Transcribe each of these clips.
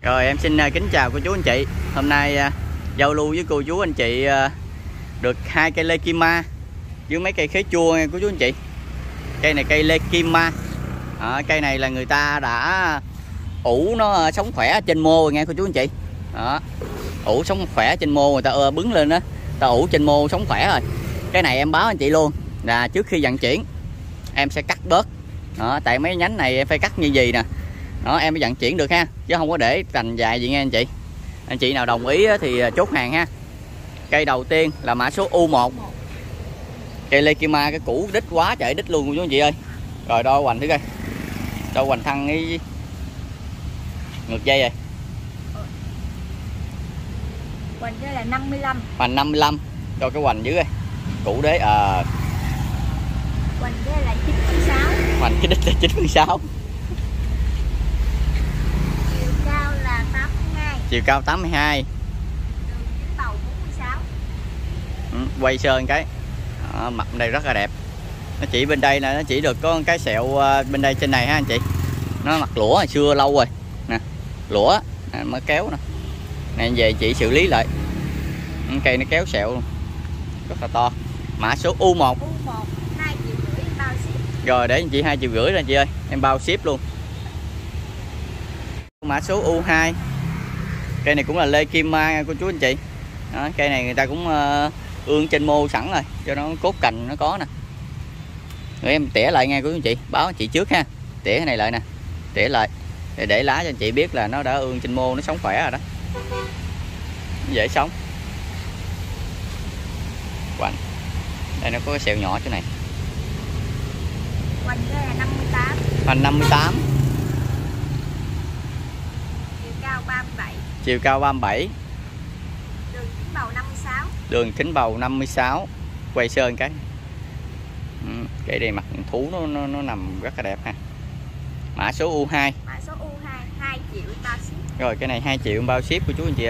Rồi em xin kính chào cô chú anh chị. Hôm nay giao lưu với cô chú anh chị được 2 cây lê kim ma với mấy cây khế chua nha cô chú anh chị. Cây này cây lê kim ma. Cây này là người ta đã ủ nó sống khỏe trên mô rồi nghe cô chú anh chị. Đó. Ủ sống khỏe trên mô, người ta bứng lên đó, ta ủ trên mô sống khỏe rồi. Cái này em báo anh chị luôn là trước khi vận chuyển em sẽ cắt bớt. Đó, tại mấy nhánh này em phải cắt như gì nè. Đó, em mới vận chuyển được ha, chứ không có để cành dài gì nghe anh chị. Anh chị nào đồng ý thì chốt hàng ha. Cây đầu tiên là mã số U1. Cây lê kim ma cái củ đít quá trời đít luôn cô chú anh chị ơi. Rồi đo hoành thử coi. Đo hoành thân cái ngược dây rồi. Hoành đây là 55. Hoành 55. Cho cái hoành dưới coi. Củ đế Hoành đây là 96. Hoành cái đít là 96. Chiều cao là 82. Chiều cao 82. Đường kính bầu 46. Quay sơn cái. Mặt đây rất là đẹp. Nó chỉ bên đây là nó chỉ được có cái sẹo bên đây trên này ha anh chị. Nó mặt lũa hồi xưa lâu rồi nè, lũa mới kéo nè. Này về chị xử lý lại. Cây nó kéo sẹo luôn. Rất là to. Mã số U1. U1 2,5 triệu bao ship. Rồi để anh chị 2,5 triệu rồi anh chị ơi, em bao ship luôn. Mã số U2. Cây này cũng là lê kim ma cô chú anh chị. Đó, cây này người ta cũng ương trên mô sẵn rồi, cho nó cốt cành nó có nè. Rồi em tỉa lại nghe cô chú anh chị, báo anh chị trước ha. Tỉa cái này lại nè, tỉa lại để lá cho anh chị biết là nó đã ương trên mô, nó sống khỏe rồi đó, dễ sống. Hoành đây nó có cái sẹo nhỏ chỗ này. Hoành đây là 58. Hoành 58. Chiều cao 37. Chiều cao 37. Đường kính bầu 56. Đường kính bầu 56. Quay sơn cái. Cây đây mặt thú nó nằm rất là đẹp ha. Mã số U2. Mã số U2 2 triệu bao ship. Rồi cái này 2 triệu bao ship của chú anh chị ơi.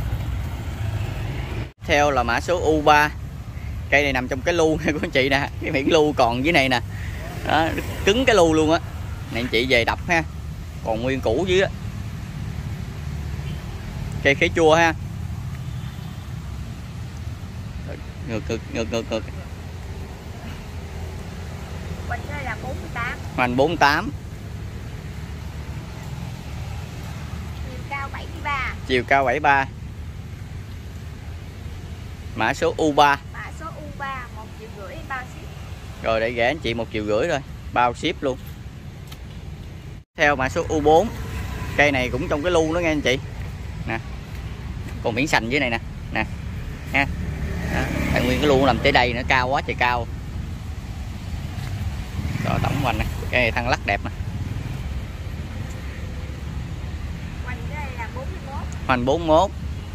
Theo là mã số U3. Cây này nằm trong cái lu của anh chị nè, cái miếng lu còn dưới này nè. Đó, cứng cái lu luôn á. Này anh chị về đập ha. Còn nguyên củ dưới á. Cây khế chua ha. Ngược. Hoành đây là 48. Hoành 48. Chiều cao 73. Chiều cao 73. Mã số U3. Mã số U3 1,5 triệu bao ship. Rồi để gửi anh chị 1,5 triệu rồi, bao ship luôn. Theo mã số U4. Cây này cũng trong cái lu đó nghe anh chị. Nè. Còn miếng sành dưới này nè. Nè. Ha. Tại nguyên cái lu nằm tới đây nó cao quá trời cao. Rồi tổng hoành nè, cái này thân lắc đẹp nè. Hoành đây là 41. Hoành 41.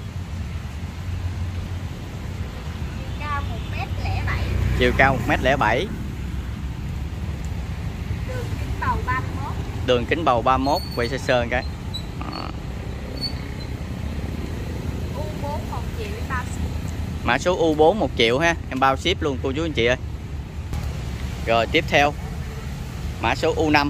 Chiều cao 1,07 m. Chiều cao 1,07 m. Đường kính bầu 31. Đường kính bầu 31, quay sơ sơ cái. U4 1 triệu bao ship. Mã số U4 1 triệu ha, em bao ship luôn cô chú anh chị ơi. Rồi tiếp theo mã số U5.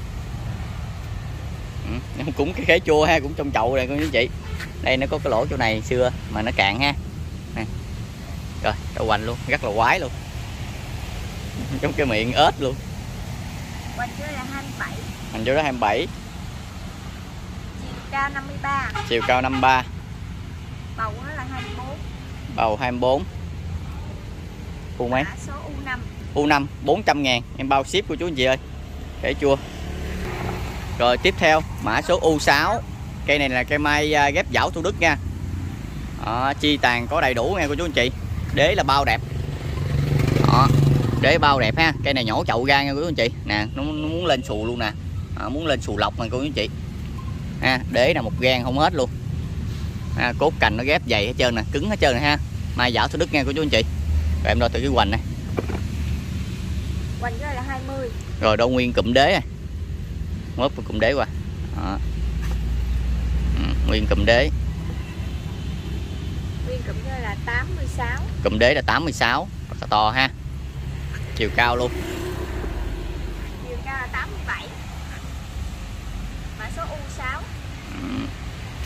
Cũng cái khế chua ha, cũng trong chậu này cô chú anh chị. Đây nó có cái lỗ chỗ này xưa mà nó cạn ha. Nè. Rồi, đậu hoành luôn, rất là quái luôn. Giống cái miệng ếch luôn. Hoành đây là 27. Hoành chỗ đó 27. Chiều cao 53. Chiều cao 53. Bầu nó là 24. Bầu 24. U mấy? Mã số U5. U5 400.000 em bao ship của chú anh chị ơi. Khế chua. Rồi tiếp theo mã số U6. Cây này là cây mai ghép dảo Thủ Đức nha. Chi tàn có đầy đủ nha cô chú anh chị. Đế là bao đẹp. Đó, đế bao đẹp ha. Cây này nhổ chậu ra nha cô chú anh chị. Nè, nó muốn lên xù luôn nè. Muốn lên xù lọc nè cô chú anh chị. Ha, đế là một gan không hết luôn. Cốt cành nó ghép dày hết trơn nè, cứng hết trơn nè ha. Mai dảo Thủ Đức nha cô chú anh chị. Rồi em đo từ cái hoành này. Hoành đây là 20. Rồi đo nguyên cụm đế. Mớp cụm đế qua. Đó. Nguyên cụm đế. Nguyên cụm đây là 86. Cụm đế là 86. Rất là to ha. Chiều cao luôn. Chiều cao là 87. Mã số U6.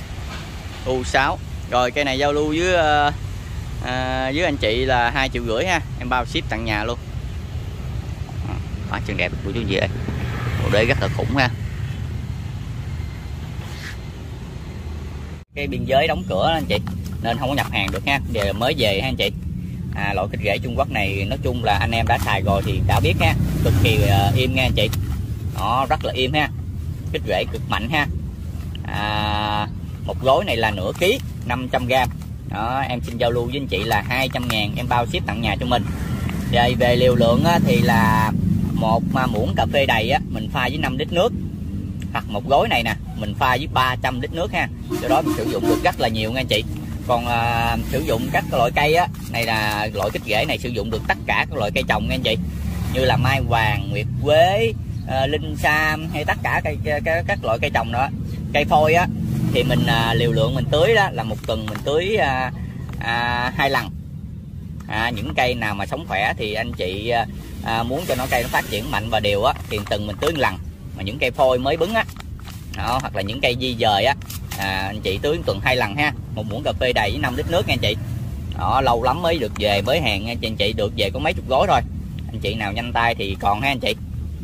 U6. Rồi cây này giao lưu với anh chị là 2,5 triệu ha, em bao ship tận nhà luôn. Quá chân đẹp của chú chị ơi, bộ đế rất là khủng ha. Cái biên giới đóng cửa đó anh chị, nên không có nhập hàng được ha, giờ mới về ha anh chị. Loại kích rễ Trung Quốc này nói chung là anh em đã xài rồi thì đã biết ha, cực kỳ im nha anh chị. Đó, rất là im ha, kích rễ cực mạnh ha. Một gói này là nửa ký, 500g. Đó, em xin giao lưu với anh chị là 200.000, em bao ship tận nhà cho mình. Rồi về liều lượng á, thì là một muỗng cà phê đầy á, mình pha với 5 lít nước, hoặc một gói này nè mình pha với 300 lít nước ha. Do đó mình sử dụng được rất là nhiều nha anh chị. Còn sử dụng các loại cây á, này là loại kích rễ này sử dụng được tất cả các loại cây trồng nha anh chị, như là mai vàng, nguyệt quế, linh sam hay tất cả các loại cây trồng đó. Cây phôi á thì mình liều lượng mình tưới đó là một tuần mình tưới 2 lần. Những cây nào mà sống khỏe thì anh chị muốn cho cây nó phát triển mạnh và đều á thì tuần mình tưới 1 lần. Mà những cây phôi mới bứng á đó, hoặc là những cây di dời á, anh chị tưới tuần 2 lần ha. Một muỗng cà phê đầy với 5 lít nước nha anh chị. Đó, lâu lắm mới được về, mới hàng nha anh chị, được về có mấy chục gói thôi. Anh chị nào nhanh tay thì còn ha anh chị.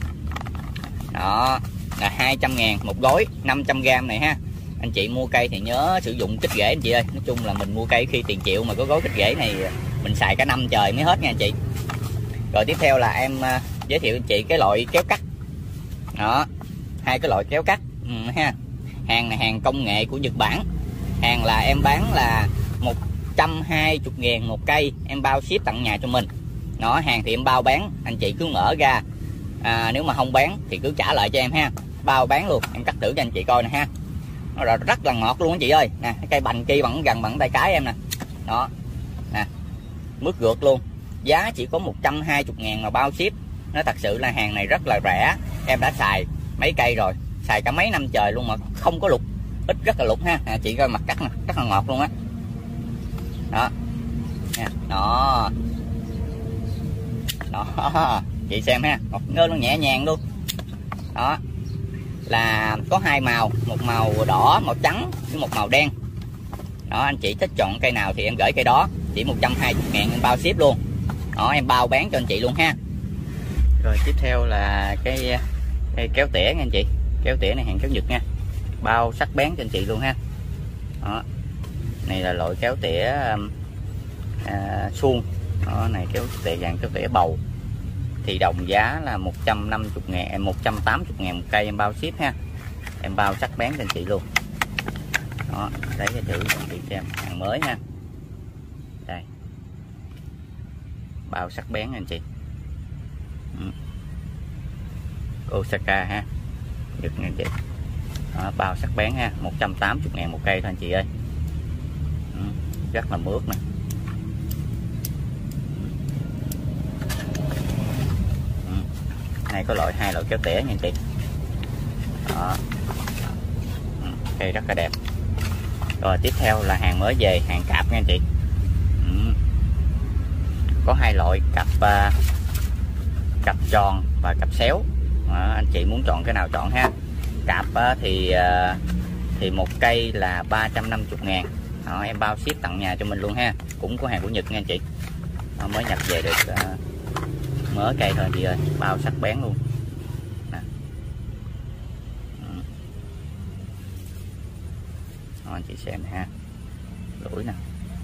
Đó là 200.000 một gói 500g này ha. Anh chị mua cây thì nhớ sử dụng kích rễ anh chị ơi. Nói chung là mình mua cây khi tiền triệu mà có gói kích rễ này mình xài cả năm trời mới hết nha anh chị. Rồi tiếp theo là em giới thiệu anh chị cái loại kéo cắt. Đó, 2 cái loại kéo cắt ha. Hàng này hàng công nghệ của Nhật Bản. Hàng là em bán là 120.000 một cây, em bao ship tận nhà cho mình. Đó, hàng thì em bao bán, anh chị cứ mở ra. Nếu mà không bán thì cứ trả lại cho em ha. Bao bán luôn, em cắt thử cho anh chị coi nè ha. Nó rất là ngọt luôn anh chị ơi. Nè, cái cây bành kia gần bằng tay cái em nè. Đó. Nè. Mướt rượt luôn. Giá chỉ có 120.000 mà bao ship. Nó thật sự là hàng này rất là rẻ. Em đã xài mấy cây rồi, xài cả mấy năm trời luôn mà không có lục, ít rất là lục ha. Chị coi mặt cắt nè, rất là ngọt luôn á. Đó. Đó. Đó. Chị xem ha, ngọt ngơ luôn, nhẹ nhàng luôn. Đó. Là có 2 màu, một màu đỏ, màu trắng với một màu đen. Đó, anh chị thích chọn cây nào thì em gửi cây đó, chỉ 120.000 em bao ship luôn. Đó, em bao bán cho anh chị luôn ha. Rồi tiếp theo là cái kéo tỉa nha anh chị. Kéo tỉa này hàng kéo Nhật nha, bao sắc bén cho anh chị luôn ha. Đó, này là loại kéo tỉa suông. Đó, này kéo tỉa vàng, kéo tỉa bầu thì đồng giá là 150.000, 180.000 một cây, em bao ship ha. Em bao sắc bén cho anh chị luôn. Đó, lấy cái thử cho anh chị xem, hàng mới ha. Đây, bao sắc bén anh chị. Osaka ha, Nhật nha anh chị. Đó, bao sắc bén ha, 180.000 một cây thôi anh chị ơi. Rất là mướt nè. Này có loại 2 loại kéo tỉa nha anh chị. Đó. Cây rất là đẹp. Rồi tiếp theo là hàng mới về, hàng cạp nha anh chị. Có 2 loại cặp tròn và cặp xéo. Đó, anh chị muốn chọn cái nào chọn ha. Cặp thì một cây là 350.000. Đó, em bao ship tận nhà cho mình luôn ha. Cũng có hàng của Nhật nha anh chị. Đó, mới nhập về được mớ cây thôi chị ơi, bao sắc bén luôn nè. Đó, anh chị xem nè ha, lũi nè,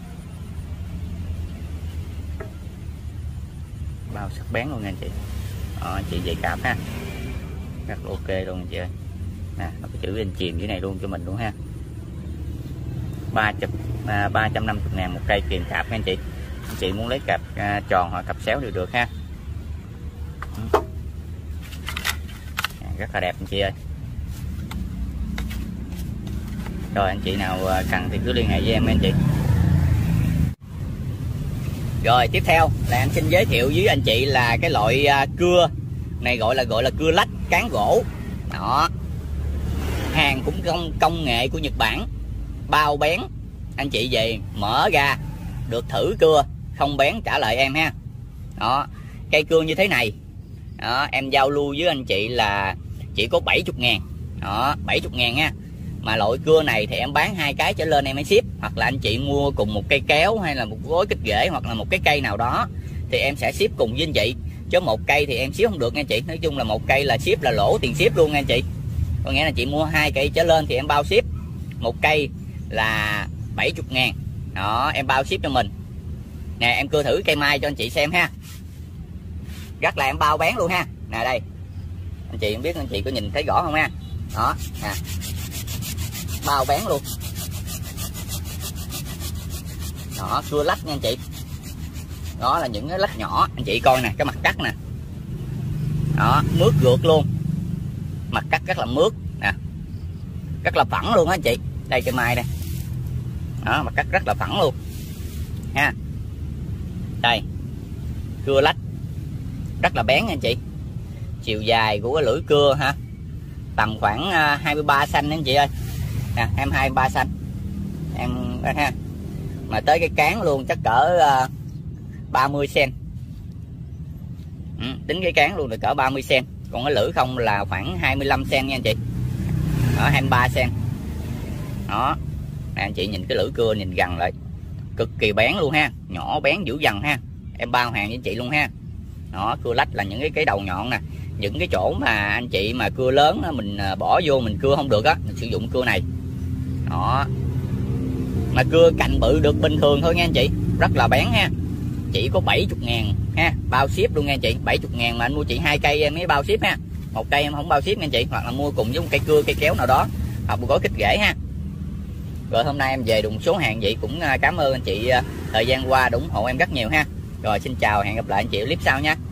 bao sắc bén luôn nha anh chị. Đó, anh chị về cạp ha, rất là ok luôn anh chị ơi. Nè, nó có chữ in chìm dưới này luôn cho mình luôn ha. 350.000 một cây kìm cạp nha anh chị. Anh chị muốn lấy cặp tròn hoặc cặp xéo đều được ha. Rất là đẹp anh chị ơi. Rồi anh chị nào cần thì cứ liên hệ với em anh chị. Rồi tiếp theo là em xin giới thiệu với anh chị là cái loại cưa này, gọi là cưa lách cán gỗ. Đó, hàng cũng công nghệ của Nhật Bản, bao bén. Anh chị về mở ra được thử cưa, không bén trả lại em ha. Đó, cây cưa như thế này. Đó, em giao lưu với anh chị là chỉ có 70.000. Đó, 70.000 ha. mà loại cưa này thì em bán 2 cái trở lên em mới ship, hoặc là anh chị mua cùng một cây kéo hay là một gối kích rễ hoặc là một cái cây nào đó thì em sẽ ship cùng với anh chị, chứ một cây thì em ship không được nha chị. Nói chung là một cây là ship là lỗ tiền ship luôn nha anh chị. Có nghĩa là chị mua 2 cây trở lên thì em bao ship, một cây là 70.000 đó, em bao ship cho mình nè. Em cưa thử cây mai cho anh chị xem ha, rất là em bao bán luôn ha. Nè đây anh chị không biết anh chị có nhìn thấy rõ không ha, đó nè, bao bán luôn đó, cưa lách nha anh chị. Đó là những cái lách nhỏ, anh chị coi nè, cái mặt cắt nè đó, mướt gượt luôn, mặt cắt rất là mướt nè, rất là phẳng luôn á anh chị. Đây cây mai đây đó, mặt cắt rất là phẳng luôn ha. Đây cưa lách rất là bén nha anh chị. Chiều dài của cái lưỡi cưa ha, tầm khoảng 23 xanh anh chị ơi nè, em 23 xanh em ha, mà tới cái cán luôn chắc cỡ 30 cm. Tính cái cán luôn là cỡ 30 cm, còn cái lưỡi không là khoảng 25 cm nha anh chị. Đó 23 cm đó nè, anh chị nhìn cái lưỡi cưa nhìn gần lại cực kỳ bén luôn ha, nhỏ bén dữ dằn ha, em bao hàng với anh chị luôn ha. Đó cưa lách là những cái đầu nhọn nè, những cái chỗ mà anh chị mà cưa lớn mình bỏ vô mình cưa không được á, mình sử dụng cưa này đó. Mà cưa cành bự được bình thường thôi nha anh chị, rất là bén ha. Chỉ có 70.000 ha, bao ship luôn nha anh chị. 70.000 mà anh mua chị 2 cây em mới bao ship ha, một cây em không bao ship nha anh chị, hoặc là mua cùng với một cây cưa cây kéo nào đó hoặc một gói kích rễ ha. Rồi hôm nay em về đụng số hàng vậy cũng cảm ơn anh chị thời gian qua ủng hộ em rất nhiều ha. Rồi xin chào, hẹn gặp lại anh chị ở clip sau nha.